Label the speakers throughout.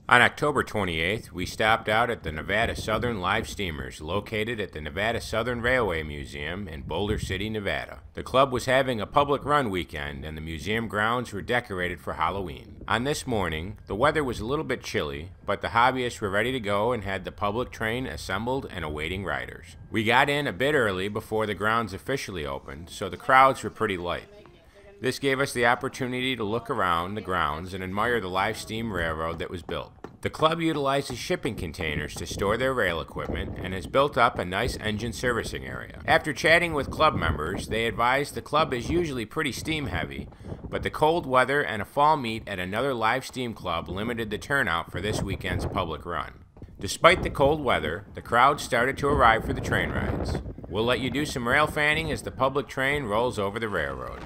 Speaker 1: On October 28th, we stopped out at the Nevada Southern Live Steamers, located at the Nevada Southern Railway Museum in Boulder City, Nevada. The club was having a public run weekend, and the museum grounds were decorated for Halloween. On this morning, the weather was a little bit chilly, but the hobbyists were ready to go and had the public train assembled and awaiting riders. We got in a bit early before the grounds officially opened, so the crowds were pretty light. This gave us the opportunity to look around the grounds and admire the live steam railroad that was built. The club utilizes shipping containers to store their rail equipment and has built up a nice engine servicing area. After chatting with club members, they advised the club is usually pretty steam heavy, but the cold weather and a fall meet at another live steam club limited the turnout for this weekend's public run. Despite the cold weather, the crowd started to arrive for the train rides. We'll let you do some rail fanning as the public train rolls over the railroad.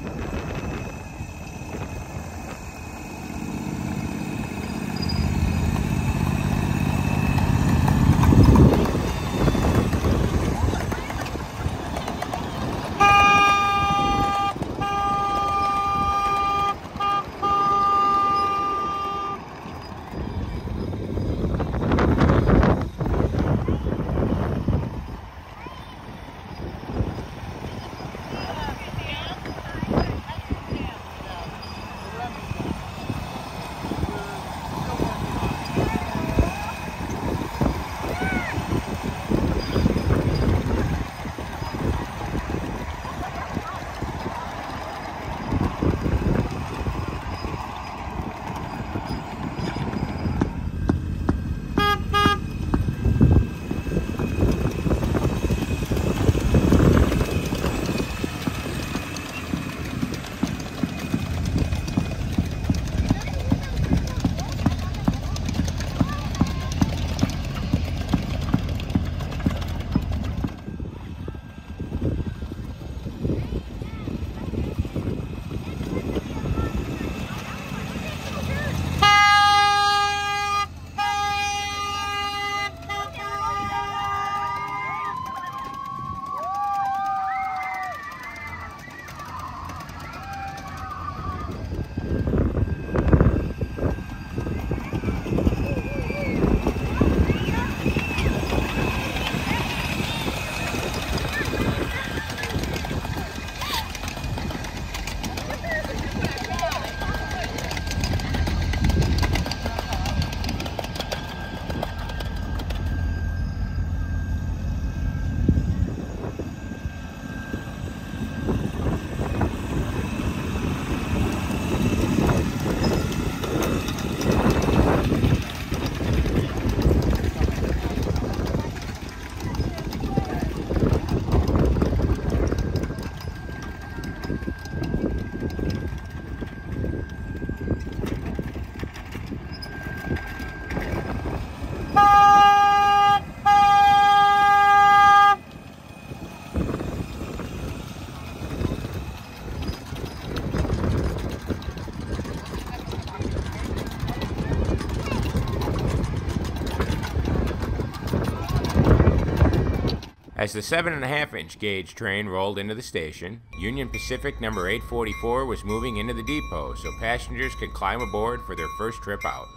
Speaker 1: As the 7.5-inch gauge train rolled into the station, Union Pacific number 844 was moving into the depot so passengers could climb aboard for their first trip out.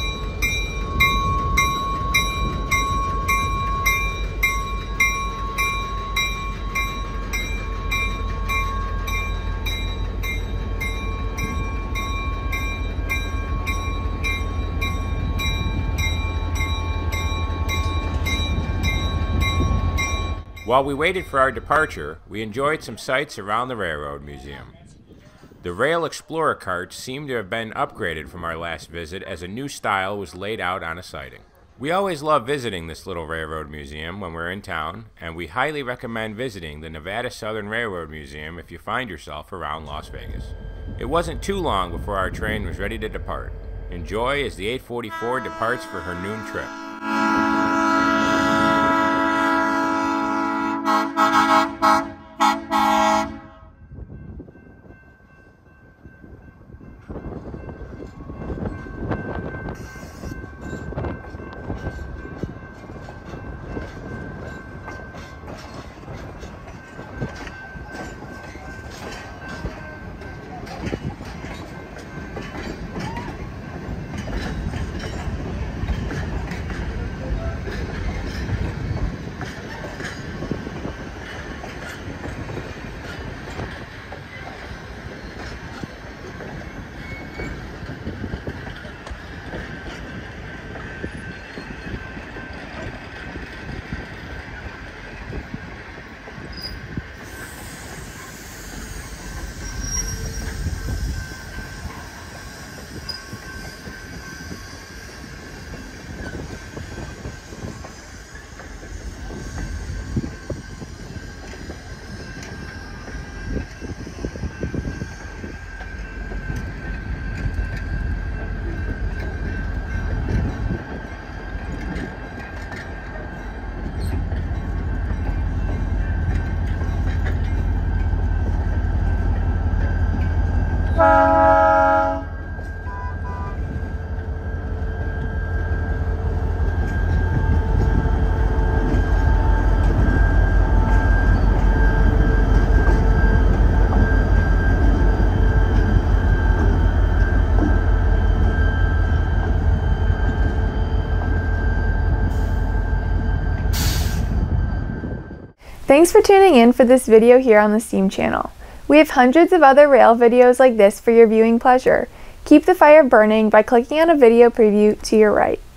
Speaker 1: While we waited for our departure, we enjoyed some sights around the Railroad Museum. The Rail Explorer carts seemed to have been upgraded from our last visit as a new style was laid out on a siding. We always love visiting this little Railroad Museum when we're in town, and we highly recommend visiting the Nevada Southern Railroad Museum if you find yourself around Las Vegas. It wasn't too long before our train was ready to depart. Enjoy as the 844 departs for her noon trip.
Speaker 2: Thanks for tuning in for this video here on the Steam channel. We have hundreds of other rail videos like this for your viewing pleasure. Keep the fire burning by clicking on a video preview to your right.